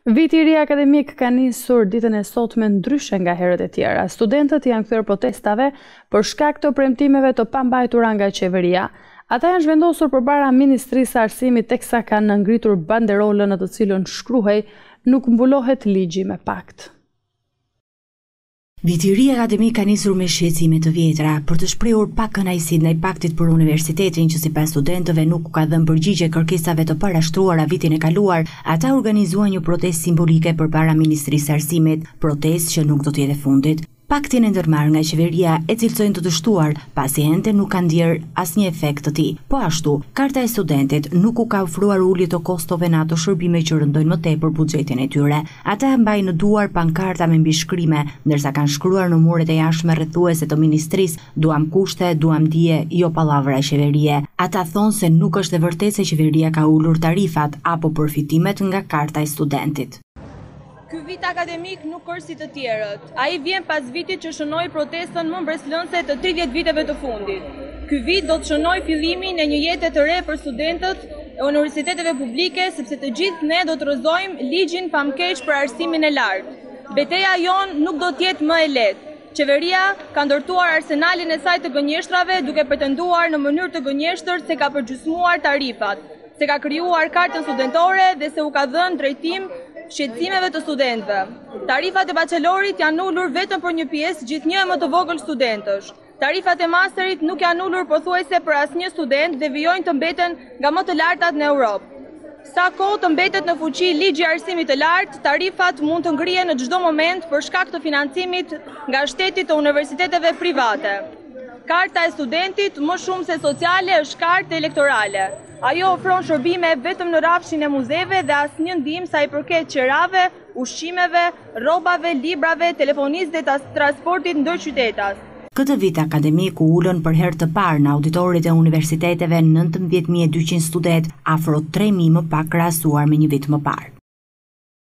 Viti i ri akademik ka nisur ditën e sotme ndryshe nga herët e tjera. Studentët janë kthyer protestave për shkak të premtimeve të pambajtura nga qeveria. Ata janë zhvendosur përpara Ministrisë së Arsimit teksa kanë ngritur banderolën në të cilën shkruhej "Nuk mbulohet ligji me pakt". Viti i ri akademik ka nisur me shqetësime të vjetra për të shprehur pak kënaqësi ndaj paktit për universitetin që sipas studentëve nuk u ka dhënë përgjigje kërkesave të parashtruara vitin e kaluar. Ata organizuan një protestë simbolike përpara Ministrisë së Arsimit, protestë që nuk do të jetë e fundit. Paktin e ndërmarrë nga qeveria e cilësojnë të dështuar, pasi ende nuk ka ndjerë asnjë efekt të tij. Po ashtu, Karta e Studentit nuk u ka ofruar ulje të kostove në ato shërbime që rëndojnë më tepër buxhetin e tyre. Ata mbajnë në duar pankarta me mbishkrime, ndërsa kanë shkruar në muret e jashtme rrethuese të ministrisë: "Duam kushte, duam dije, jo pallavra qeverie". Ata thonë se nuk është e vërtetë se qeveria ka ulur tarifat apo përfitimet nga Karta e Studentit. Ky vit akademik nuk është si të tjerët. Ai vjen pas vitit që shënoi protestën më mbreslënse të 30 viteve të fundit. Ky vit do të shënoj fillimin e një jete të re për studentët e universiteteve publike, sepse të gjithë ne do të rrëzojmë ligjin pamkeq për arsimin e lartë. Betejë jonë nuk do të jetë më e lehtë. Qeveria ka ndërtuar arsenalin e saj të gënjeshtrave duke pretenduar në mënyrë të gënjeshtër se ka përgjysmuar tarifat, se ka krijuar kartën studentore dhe se u ka dhënë drejtim shqetësimeve të studentëve. Tarifat e bachelorit janë ulur vetëm për një pjesë gjithnjë më të vogël studentësh. Tarifat e masterit nuk janë ulur pothuajse për asnjë student dhe vijojnë të mbeten nga më të lartat në Europë. Sa kohë të mbetet në fuqi ligji i arsimit të lartë, tarifat mund të ngrihen në çdo moment për shkak të financimit nga shteti të universiteteve private. Karta e studentit, më shumë se sociale, është kartë elektorale. Ajo ofron shërbime vetëm në rrafshin e muzeve dhe asnjë ndihmë sa i përket qerave, ushqimeve, rrobave, librave, telefonisë dhe transportit ndër qytetas. Këtë vit akademik u ulën për herë të parë në auditorit e universiteteve 19.200 studentë, afro 3.000 më pak krahasuar me një vit më parë.